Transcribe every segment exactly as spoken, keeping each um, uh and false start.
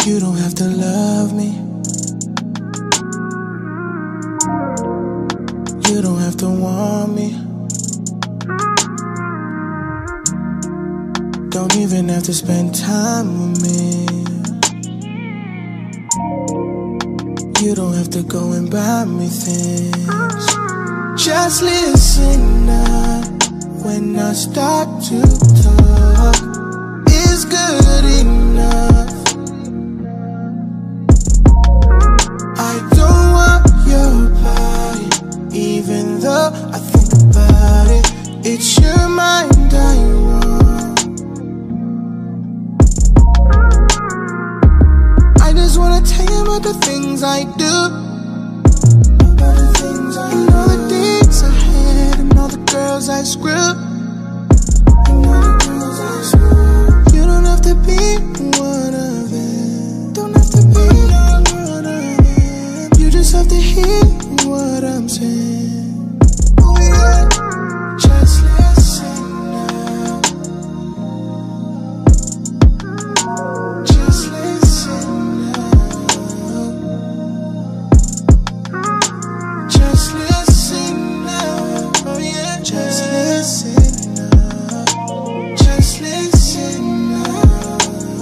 You don't have to love me. You don't have to want me. Don't even have to spend time with me. You don't have to go and buy me things. Just listen up when I start to talk. It's good enough. I don't want your body, even though I think about it. It's your mind I want. I just wanna tell you about the things I do, about the things I and all the dates I had, and all the girls I screwed, and all the girls I screwed. You don't have to be one of them. Don't have to be one of them. You just have to hear what I'm saying. Oh yeah. Just listen now. Just listen now. Just listen now. Oh yeah. Just listen now. Just listen now.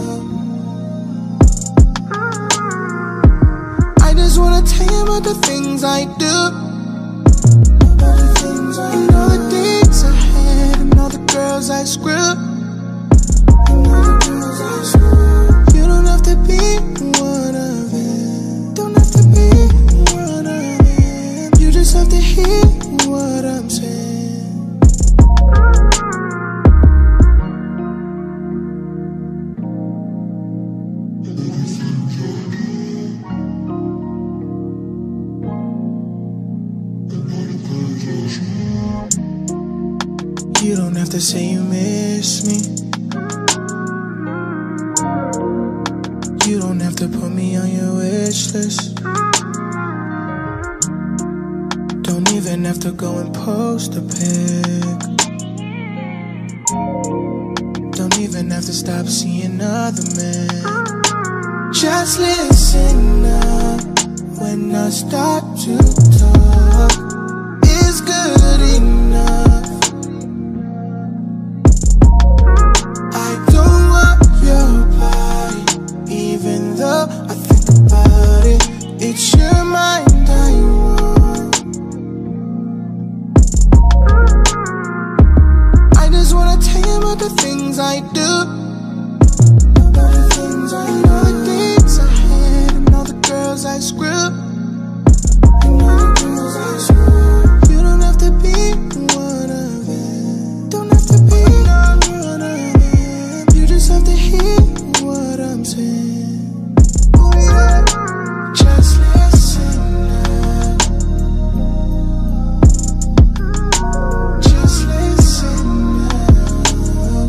I just wanna tell you about the things I do, about the things I and all the dates I had, and all the girls I screwed, and all the girls I screwed. You don't have to be one of them. Don't have to be one of them. You just have to hear what I'm saying. You don't have to say you miss me. You don't have to put me on your wish list. Don't even have to go and post a pic. Don't even have to stop seeing other men. Just listen up when I start to talk. It's good enough. I don't want your body, even though I think about it. It's your mind I want. I just wanna tell you about the things I do, about the things I and all the dates I had, and all the girls I screwed, and all the girls I screwed. You don't have to be one of them. Don't have to be one of them. You just have to hear what I'm saying. Oh yeah. Just listen now. Just listen now.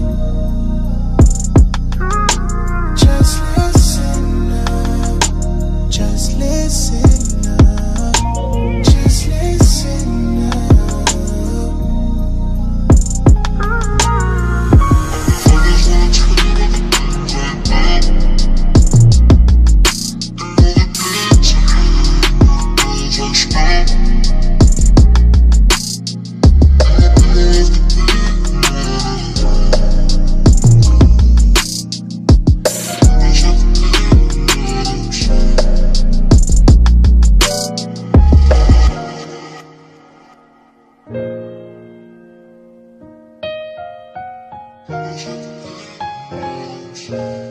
Just listen now. Just listen now. Just listen now. We'll be right back.